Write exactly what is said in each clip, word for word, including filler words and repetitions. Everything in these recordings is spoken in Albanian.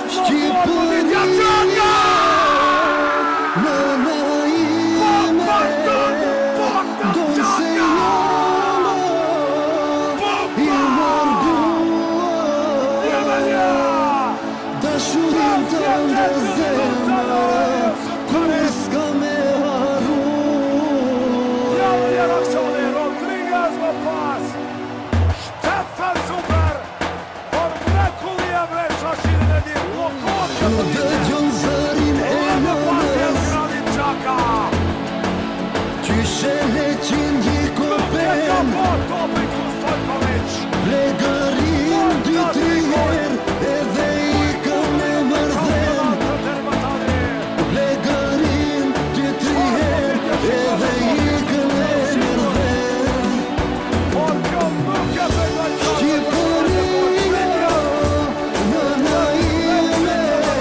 Shqipëria nëna ime, do se jamo i mërduar dashurin tënde zemër, kur s'ka me harru. Rodriguez më pas Stefan Super por mrekullia vre shashirin e një blokot që Kur dëgjon zërin e nënës, qyshe leqin gjikopen, plegërin dy tri her edhe ikën e mërdhen. Plegërin dy tri her edhe ikën e mërdhen. Shqipëria nëna ime,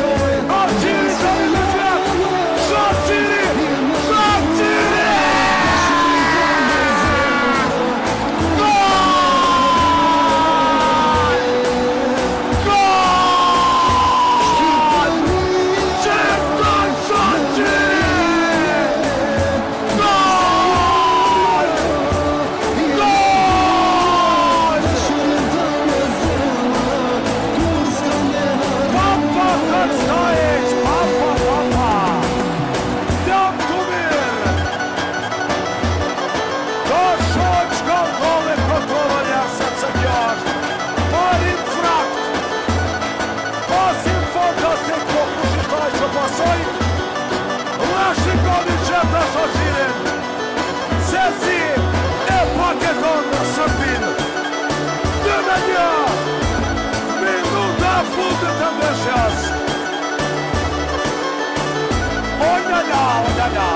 se si e paketon Sërbin. Dy me një, minuta fundit të ndeshjes. O nga nga, o nga nga.